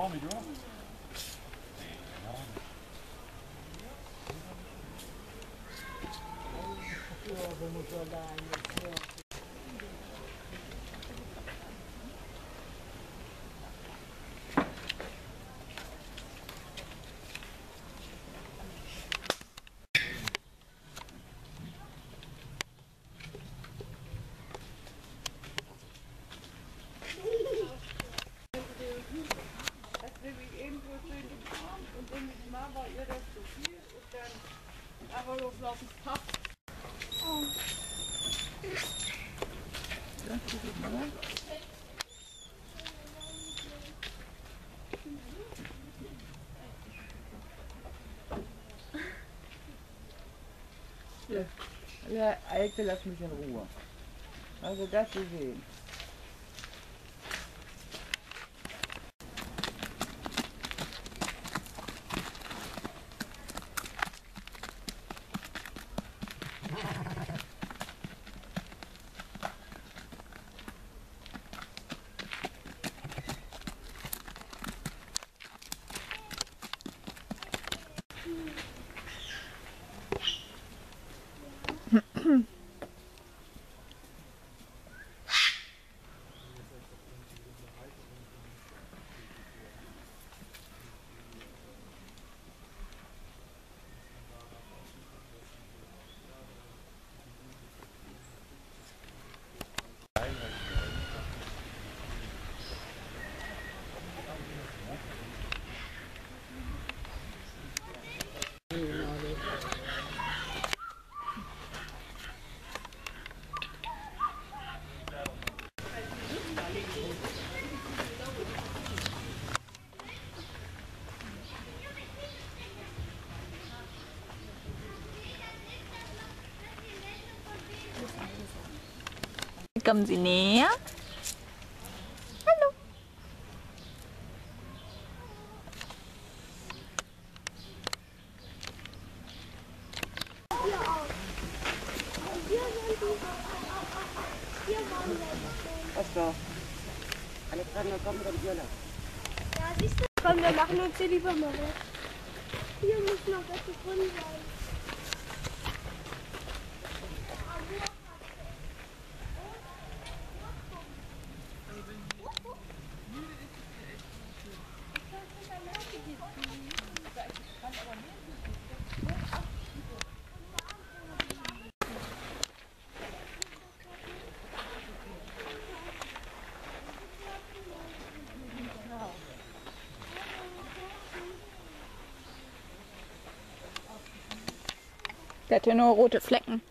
nicht, oder? Ja, wenn man so allein ist, ja. Und dann mit Mama war ihr das zu viel und dann aber noch auf den Papp. Ja, Alte, lass mich in Ruhe. Also das gesehen. Kommen Sie näher. Hallo. Achso. Alexander, komm mit dem Jörler. Ja, siehst du? Komm, wir machen uns hier lieber mal weg. Hier muss noch etwas drin sein. Der hat hier nur rote Flecken.